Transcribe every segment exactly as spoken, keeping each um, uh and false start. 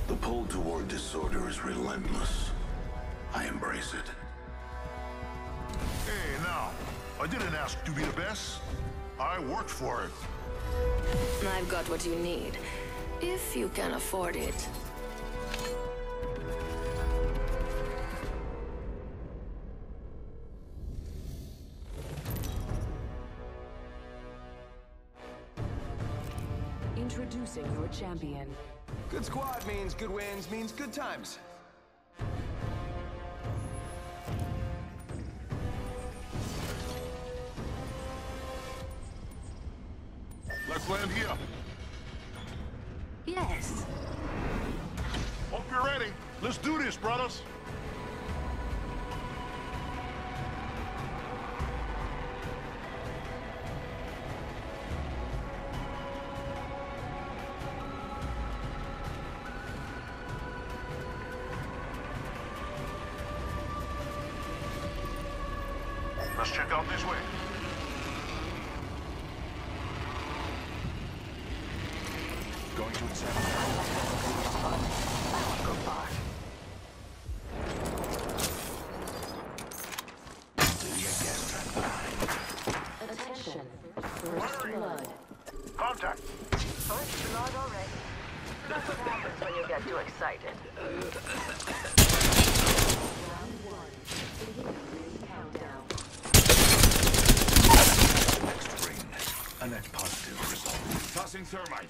The pull toward disorder is relentless. I embrace it. Hey, now, I didn't ask to be the best. I worked for it. I've got what you need, if you can afford it. Introducing your champion. Good squad means good wins means good times. Let's land here. Yes. Hope you're ready. Let's do this, brothers. Let's check out this way. Going to examine. Go far. Attention. First blood. Contact. First blood already. That's what happens when you get too excited. Round one. Beginning ring countdown. Next ring. A net positive result. Tossing thermite.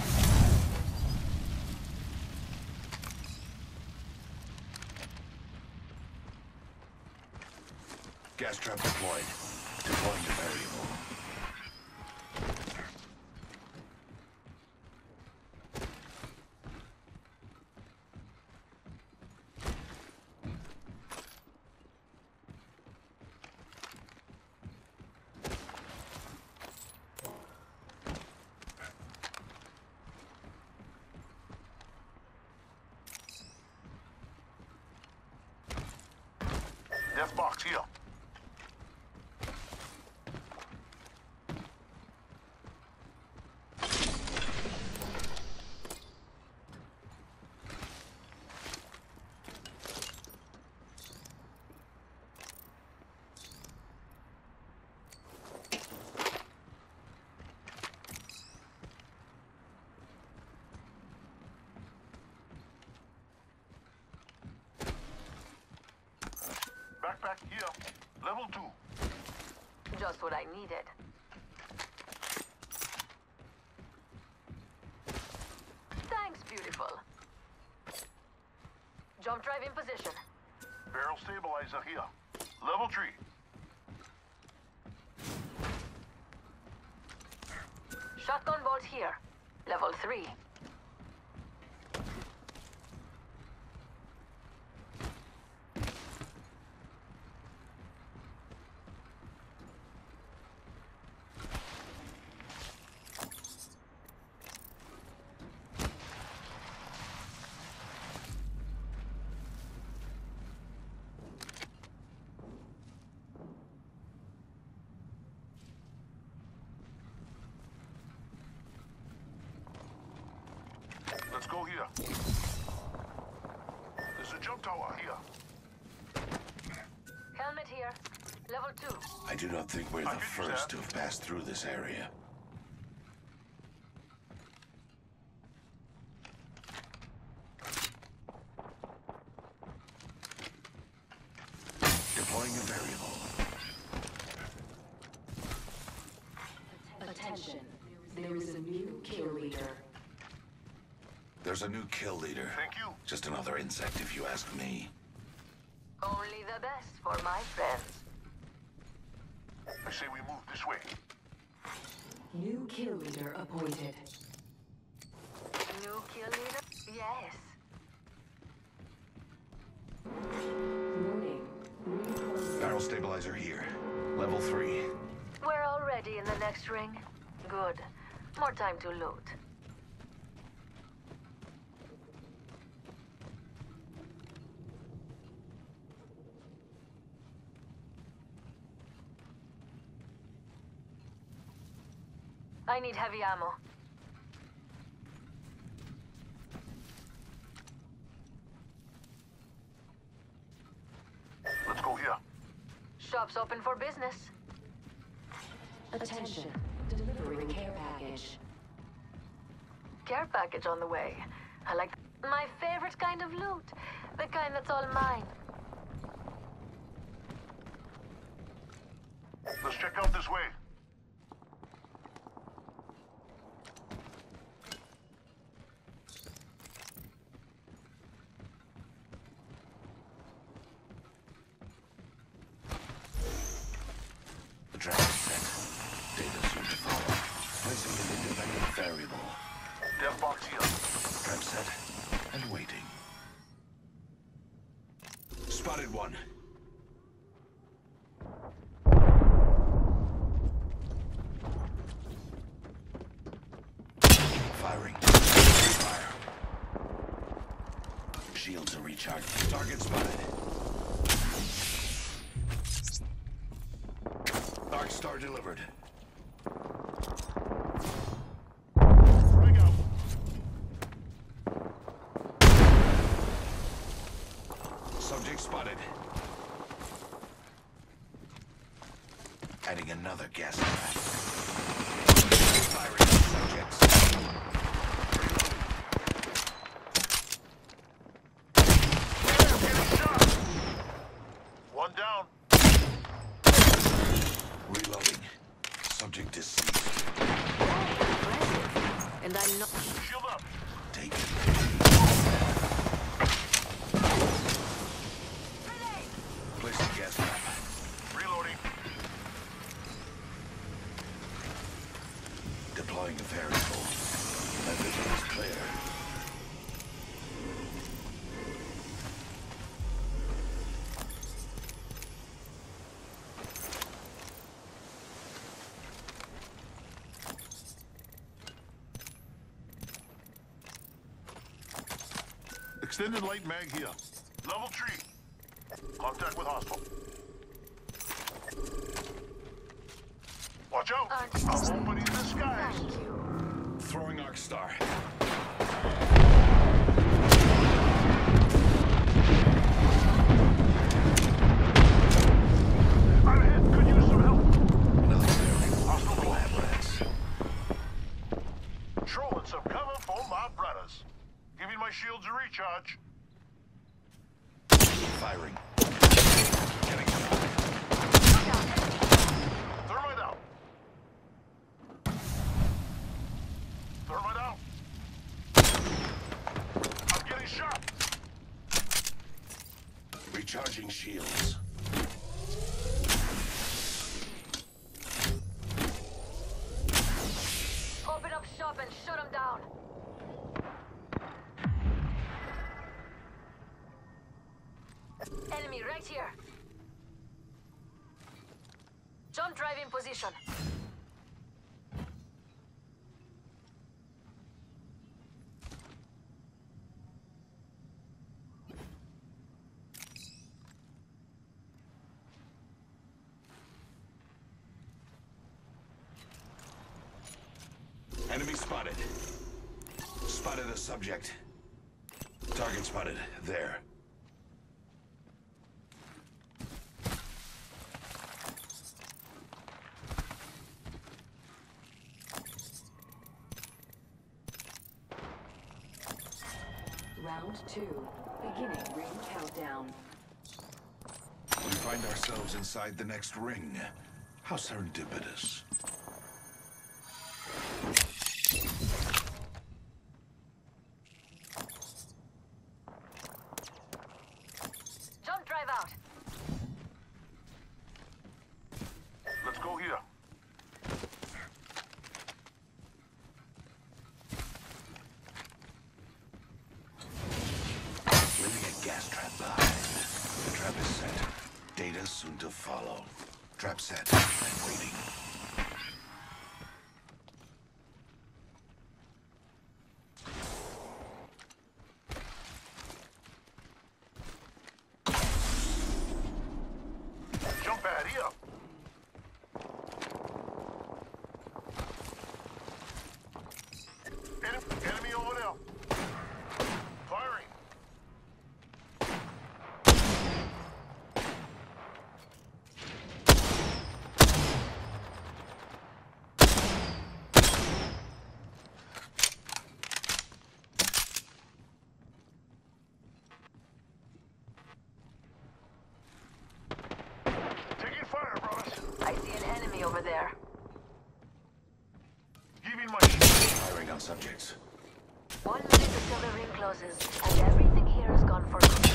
Gas trap deployed. Deploying to variable. Death box here. Backpack here. Level two. Just what I needed. Thanks, beautiful. Jump drive in position. Barrel stabilizer here. Level three. Shotgun bolt here. Level three. Let's go here. There's a jump tower here. Helmet here. Level two. I do not think we're I the can use first that. to have passed through this area. Deploying a variable. Attention. There is a new kill leader. There's a new kill leader. Thank you. Just another insect if you ask me. Only the best for my friends. I say we move this way. New kill leader appointed. New kill leader? Yes. Warning. Ring Barrel stabilizer here. Level three. We're already in the next ring. Good. More time to loot. I need heavy ammo. shop's open for business. Attention. Delivering care package. Care package on the way. I like my favorite kind of loot. The kind that's all mine. Let's check out this way. The trap is set. Data soon to follow. Placing an independent variable. Dev box here. Trap set and waiting. Spotted one. Firing. Fire. Shields are recharged. Target spotted. Dark Star delivered. Ring out. Subject spotted. Adding another gas trap. Firing on subjects. Getting shot. One down. Reloading. Subject is seized. And I'm not... Shield up. Take it. Placing gas trap. Reloading. Deploying a variable. My vision is clear. Extended light mag here. Level three. Contact with hostile. Watch out! Aren't- I'm opening the skies. Thank you. Throwing Arc Star. I'm hit. Could use some help. Another variable. Hostile Lab rats. Trolling some cover for my brothers. Giving my shields a recharge. Firing. Getting shot. Thermite out. Thermite out. I'm getting shot. Recharging shields. Open up shop and shut them down. Enemy right here. Jump drive in position. Enemy spotted. Spotted a subject. Target spotted. There. Round two. Beginning ring countdown. We find ourselves inside the next ring. How serendipitous. Jump drive out. Let's go here. Leaving a gas trap behind. The trap is set. Data soon to follow. Trap set and waiting. Jump pad here. Enemy, enemy over there. Firing. subjects. One minute until the ring closes, and everything here is gone for good.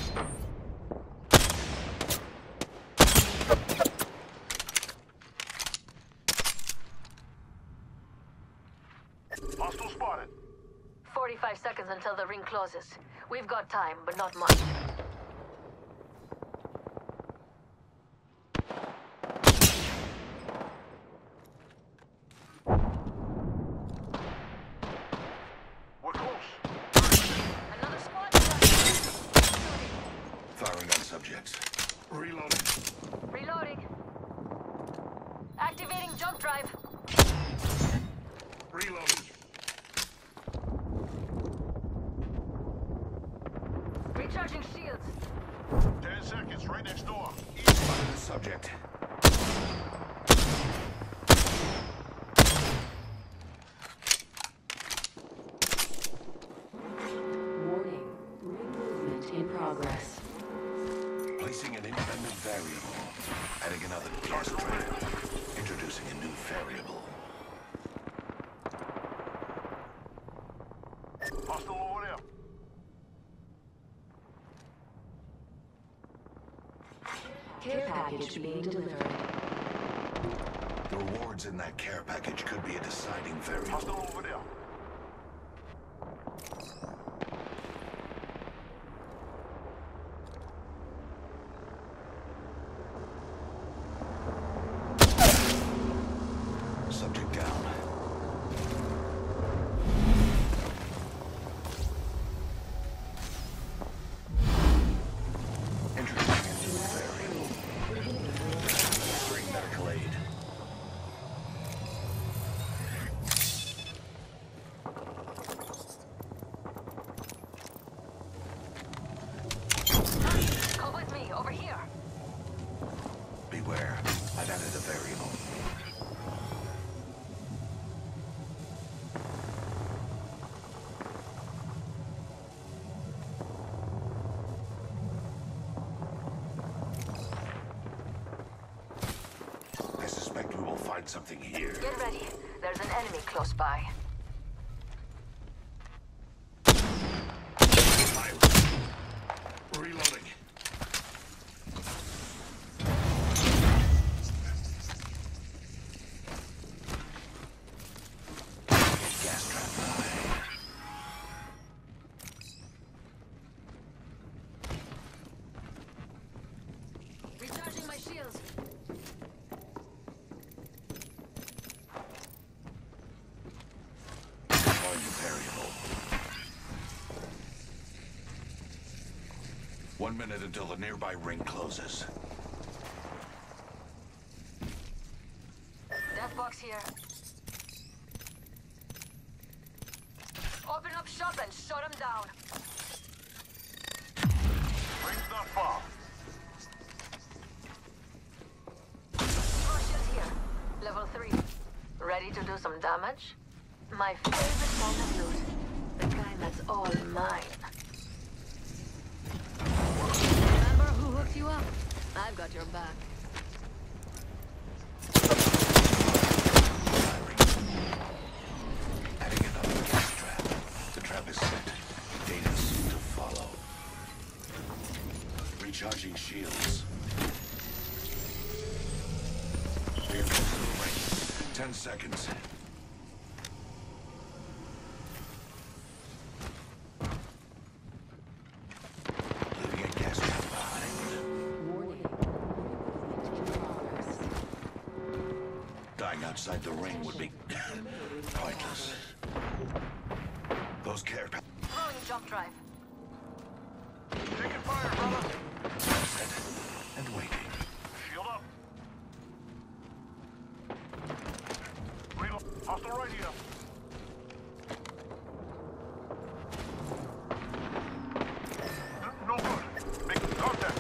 Hostile spotted. forty-five seconds until the ring closes. We've got time, but not much. We're close. Another squad. Firing on subjects. Reloading. Reloading. Activating jump drive. Reloading. Recharging shields. Ten seconds, right next door. Spotted the subject. Warning. Ring movement in progress. Placing an independent variable. Adding another gas trap. Introducing a new variable. Hostile over there. Care package being delivered. The rewards in that care package could be a deciding variable. Hostile over there. Subject down. Introducing a new variable. Entering medical aid. Come with me, over here. Beware. I've added a variable. I suspect we will find something here. Get ready. There's an enemy close by. Reloading. Gas trap by. Recharging my shields. Deploying the variable. One minute until the nearby ring closes. Death box here. Open up shop and shut him down. Ring's not far. More shields here. Level three. Ready to do some damage? My favorite kind of loot. The kind that's all mine. Remember who hooked you up? I've got your back. Adding another gas trap. The trap is set. Data soon to follow. Recharging shields. We're close to the ring. Ten seconds. Leaving a gas trap behind. Warning. Ring movement in progress. Dying outside the ring would be pointless. Those care packages Throwing jump drive. Taking fire, brother. set and waiting. Shield up. Reload. Hostile right here. No good. Making contact.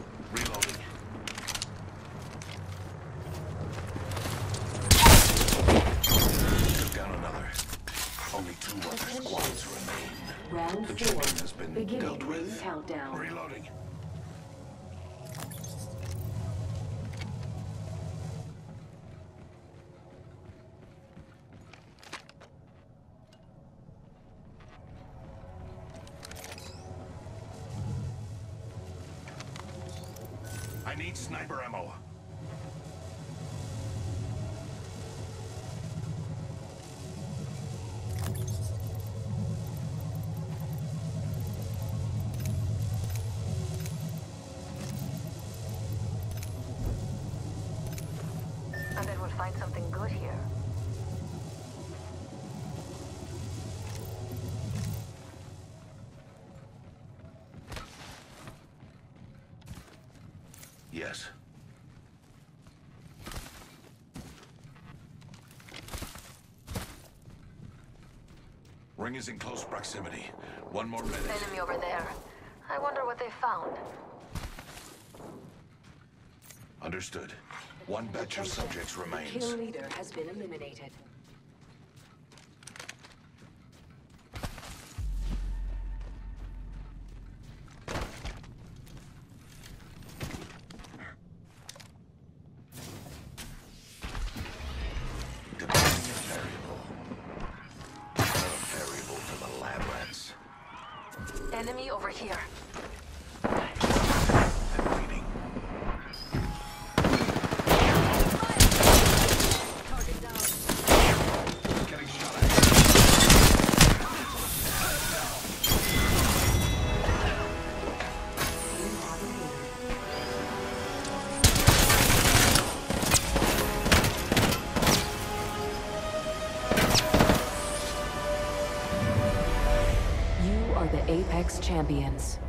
Reloading. countdown. Reloading. I need sniper ammo. I bet we'll find something good here. Yes. Ring is in close proximity. One more minute. Enemy over there. I wonder what they found. Understood. One batch of subjects The remains. kill leader has been eliminated. Defining a variable. Not a variable for the lab rats. Enemy over here. And waiting. Target down. Getting shot at. You are the Apex Champions.